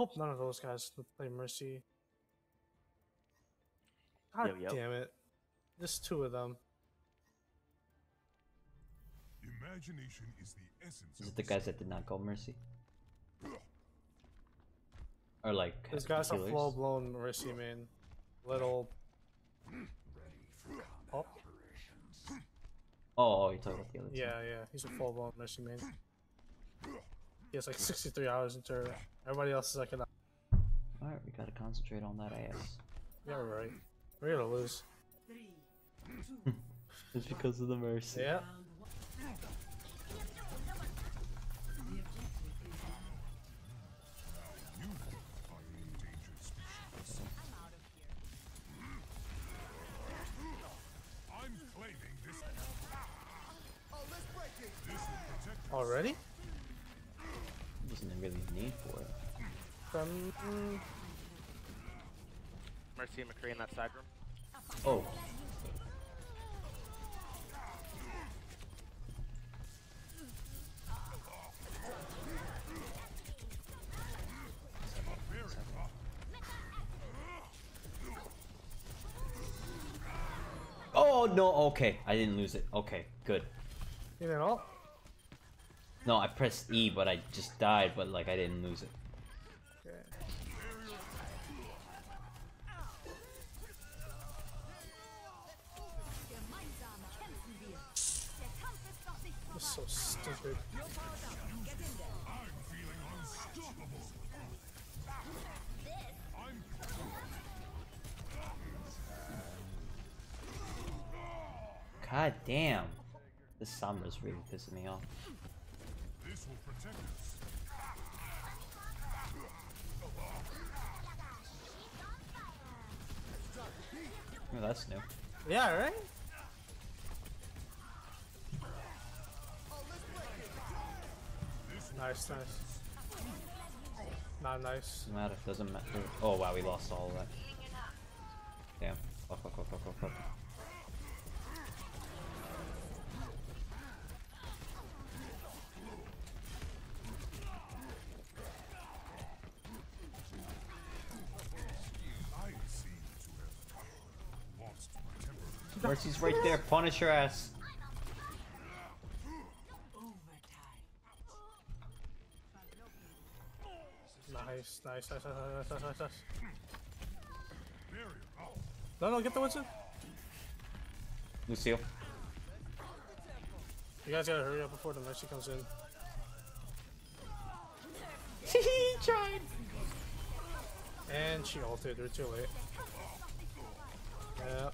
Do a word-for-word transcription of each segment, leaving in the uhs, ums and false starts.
hope none of those guys play Mercy. God Yep, yep. damn it. Just two of them. Imagination is the essence Is of it the guys that did not go Mercy? Or like This guy's a healers? full blown Mercy main. Little. Oh, Oh, oh, you're talking about the other two. yeah, yeah. He's a full blown Mercy main. He has like sixty-three hours in turret. Everybody else is like an. Alright, we gotta concentrate on that ass. Yeah, we're right. We're gonna lose. It's because of the Mercy. Yeah. I'm claiming this. Already? Wasn't really a need for it. Um, mm, Mercy and McCree in that side room. Oh. Oh no, okay. I didn't lose it. Okay, good. you know. No, I pressed E, but I just died, but like I didn't lose it. Okay. This is so stupid. God damn. This Sombra's really pissing me off. This will protect us. Oh, that's new. Yeah, right? Nice, nice. Not nice. Doesn't matter. Doesn't matter. Oh wow, we lost all of that. Damn. Fuck, fuck, fuck, fuck, fuck, fuck. I seem to have lost my temper. Mercy's right there. Punish your ass. Nice, nice, nice, nice, nice, nice, nice, nice. Barrier out. No, no, get the Winston. Lucio. You guys gotta hurry up before the Mercy comes in. He tried. And she ulted, we're too late. Yeah.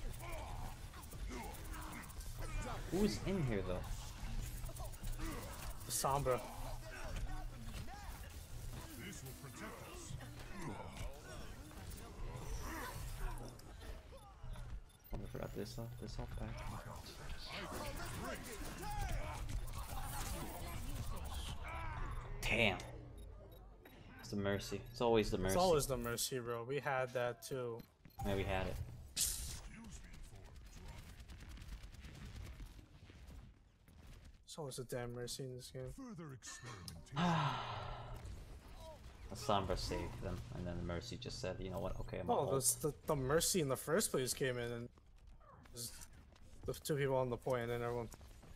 Who's in here though? Sombra. This will protect us. Oh, I forgot this off. This off back. Damn. It's the Mercy. It's always the Mercy. It's always the Mercy, bro. We had that too. Yeah, we had it. It's always a damn Mercy in this game. Further experimentation. The Sombra saved them, and then the Mercy just said, you know what, okay, I'm Oh, out. this, the, the Mercy in the first place came in and just the two people on the point and then everyone.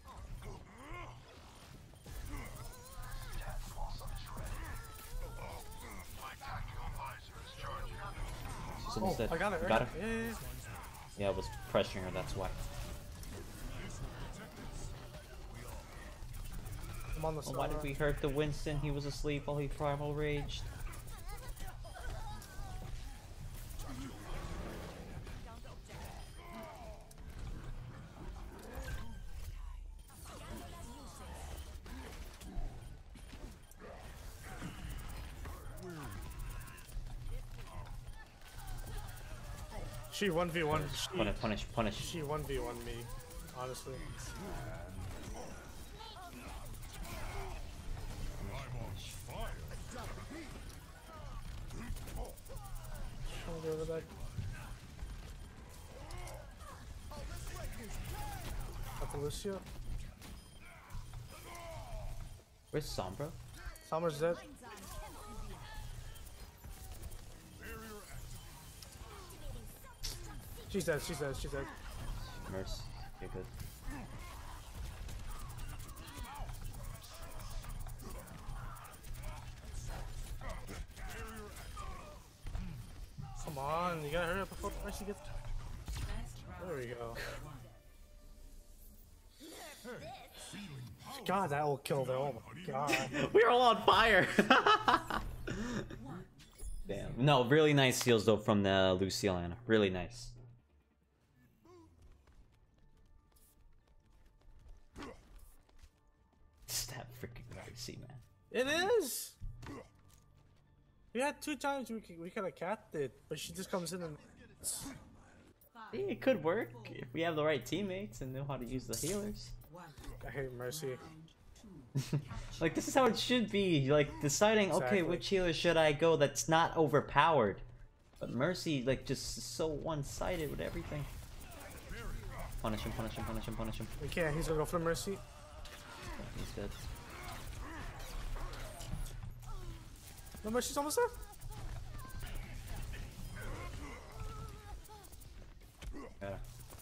Someone Oh, said, I got it, right? got her? Yeah, yeah, yeah. Yeah, I was pressuring her, that's why. I'm on the Oh, why did Sombra. we hurt the Winston? He was asleep while he primal raged. She one v one. She, Punish, punish, punish. she one v one me, honestly. Trying to go over back. Got the Lucio. Where's Sombra? Sombra's dead. She's dead, she's dead, she's dead. Mercy. Okay, good. Come on, you gotta hurry up before Mercy gets. There we go. God, that will kill them. Oh my god. We're all on fire! Damn. No, really nice steals though from the Luciana. Really nice. It's that freaking Mercy, man. It is! We had two times we could, we could have capped it, but she just comes in and. It could work if we have the right teammates and know how to use the healers. I hate Mercy. Like, this is how it should be. Like, deciding, Exactly. okay, which healer should I go that's not overpowered. But Mercy, like, just so one-sided with everything. Punish him, punish him, punish him, punish him. We can't, he's gonna go for the Mercy. He's dead. No, Mercy's almost there. Yeah.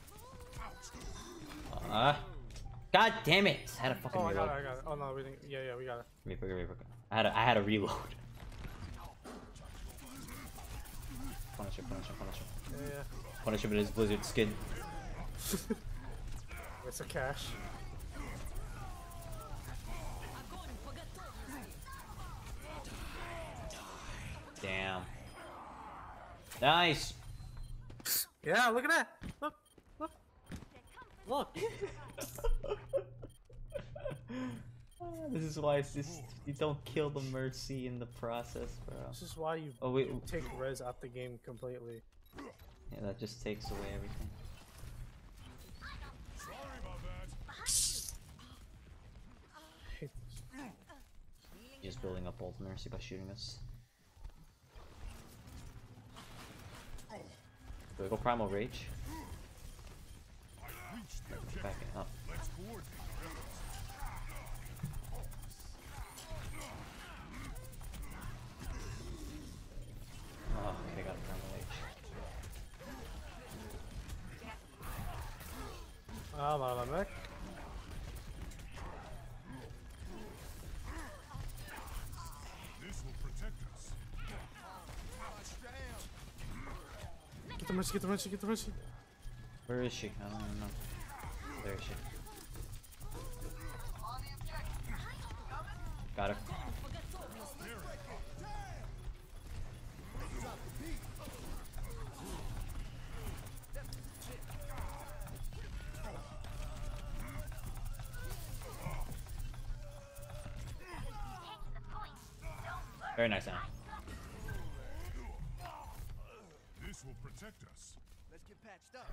Uh, God damn it! I had a fucking Oh, I reload. got it, I got it. Oh no, we didn't. Yeah, yeah, we got it. Reaper, Reaper. I had a, I had a reload. Punish him, punish him, punish him. Yeah, yeah. Punish him with his blizzard skin. It's a cash. Damn. Nice! Yeah, look at that. Look, look, look. This is why it's just, you don't kill the Mercy in the process, bro. This is why you Oh wait, take res out the game completely. yeah, that just takes away everything. Sorry about that. I hate this. Just building up ult Mercy by shooting us. Do we go Primal Rage? I reached the objective. Backing up. Let's coordinate efforts. Oh, okay, got a Primal Rage. Ah, my my mech. This will protect us. Get the Mercy, get the Mercy, get the Mercy. Where is she? I don't even know. There is she. Got her. Very nice, Anna. This will protect us. Let's get patched up.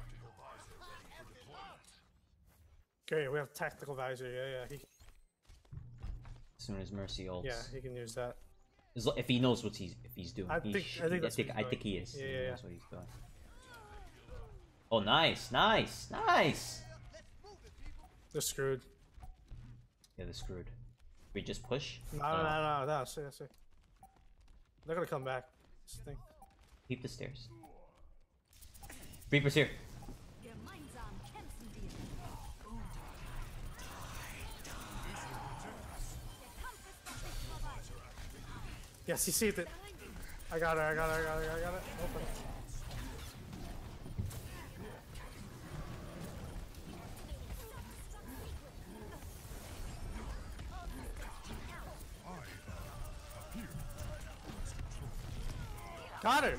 Okay, we have tactical visor. Yeah, yeah. He, As soon as Mercy ults. yeah, he can use that. As lo- If he knows what he's if he's doing. I He think- sh- I think that's I think, what I he's think he doing. is. Yeah, He yeah, yeah. knows what he's doing. Oh, nice, nice, nice. They're screwed. Yeah, they're screwed. We just push. No, Uh, no, no, no, no. See, see. They're gonna come back. This thing. Keep the stairs. Reaper's here. Gemeinsam kämpfen wir. Yes, he saved it. I got her, I got her, I got her, I got it. Open. Got her!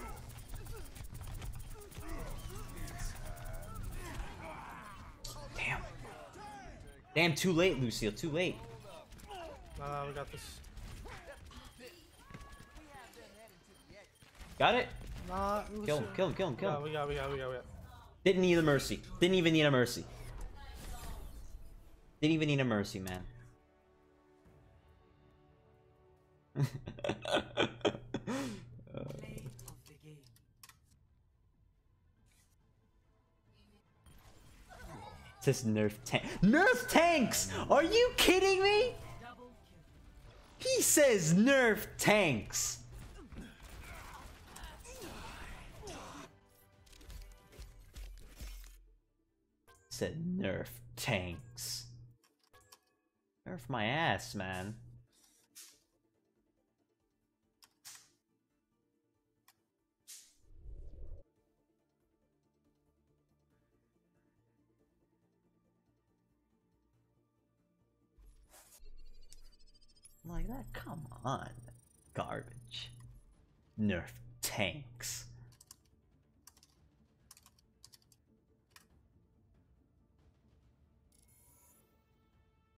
Damn. Damn, too late, Lucille. Too late. No, no, we got this. Got it? Nah, Kill him, kill him, kill him, kill Yeah, him. we got, we got, we got, we got. Didn't need a mercy. Didn't even need a mercy. Didn't even need a mercy, man. Says nerf tank. Nerf tanks! Are you kidding me? He says nerf tanks. said nerf tanks. Nerf my ass, man. Like that? Come on. Garbage. Nerf tanks.